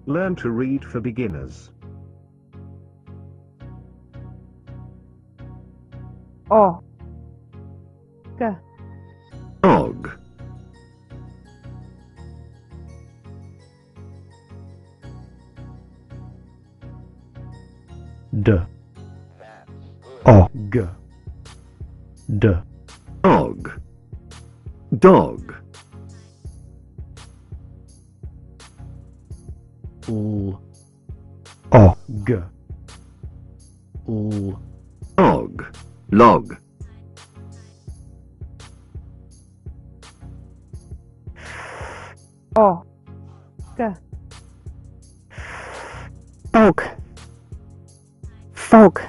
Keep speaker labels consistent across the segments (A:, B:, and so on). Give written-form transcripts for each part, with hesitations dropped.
A: Learn to read for beginners.
B: O. G.
A: Og.
C: D. Og. D.
A: Og. Dog.
C: L. Og. L.
A: Og. Log.
B: O. G.
D: Fog. Fog.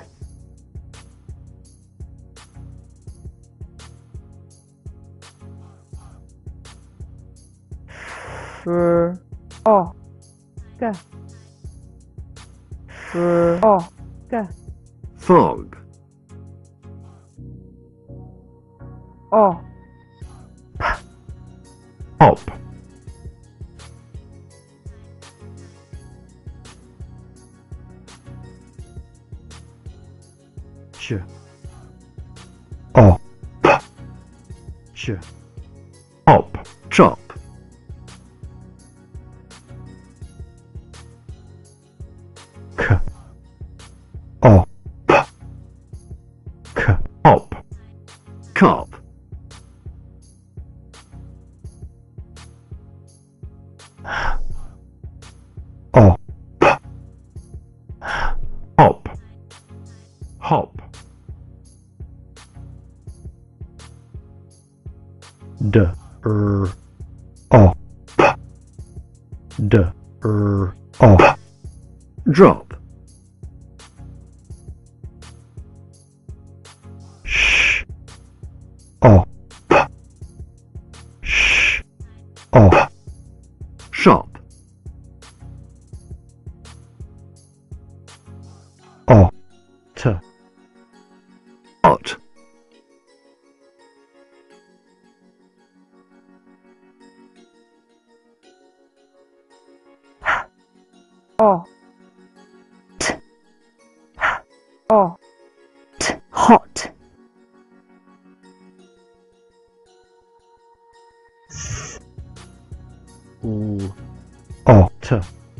B: R. O. G. R. O. G.
A: Fog.
B: O.
C: Hop. Ch. O. Ch.
A: Hop. Chop.
C: K. O. K. Hop.
A: Cop.
C: O. Hop. Hop. D. R. O. D. R. O.
A: Drop.
C: Sh. O. Sh. O.
A: Shop.
C: O. T.
A: Hot.
B: O.
D: T.
B: O.
D: T. Hot.
C: L. O. T.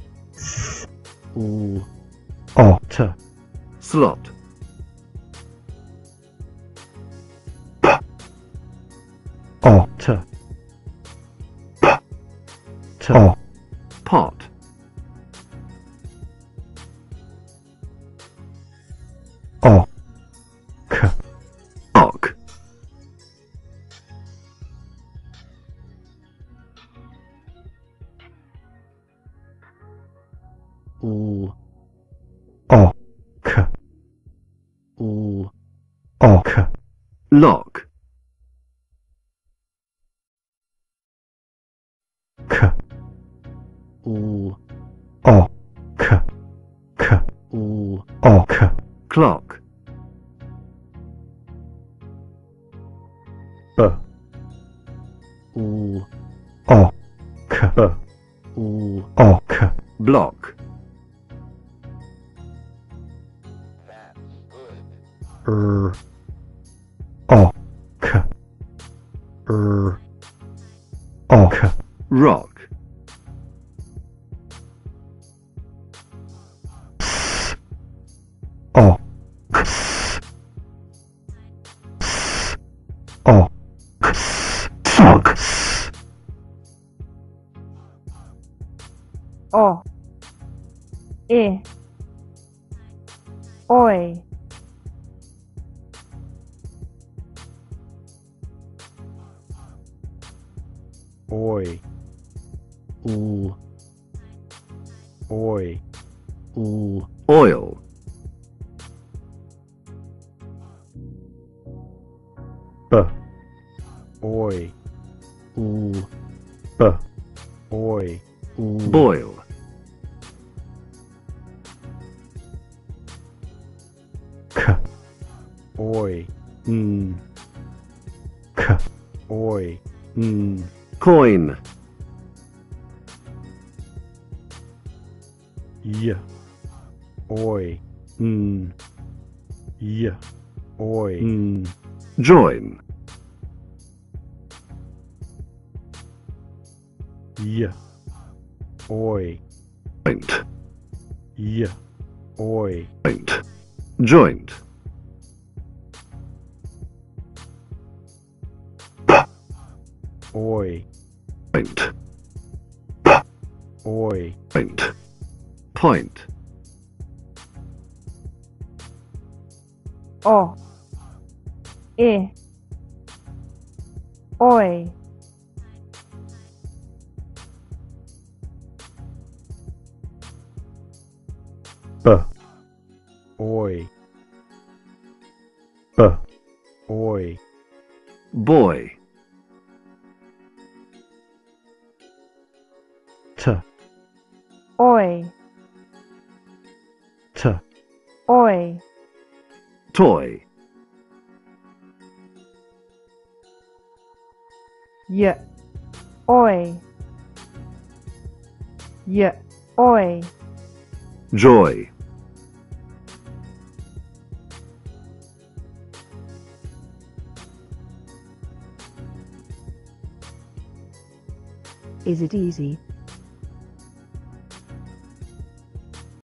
C: L. O. T.
A: Slot.
C: O. T. T. O.
A: Pot.
C: O. K.
A: Ock.
C: L. O. K. L. O. K.
A: Lock.
C: K. L. O. K. K. L. O. K.
A: Clock.
C: B. L. O. K. B. L. O. K.
A: Block.
C: R. O. K. R. O. K.
A: Rock.
C: S. O. S. S. O. S. Fog. S.
B: O. E. Oi.
C: Oi. L. Oi. L.
A: Oil.
C: B. Oi. L. B. Oi. L.
A: Boil.
C: K. Oi. N. K. Oi. N.
A: Coin.
C: y, oi, y, oi,
A: join,
C: y, oi,
A: joint,
C: y, oi,
A: joint, joint,
C: oi,
A: point,
C: oi,
A: point, point,
B: o, e, oi,
C: b, oi, b, oi,
A: boy,
C: t,
B: oi,
C: t,
B: oi,
A: toy,
B: y, oi, y, oi,
A: joy,
D: Is it easy?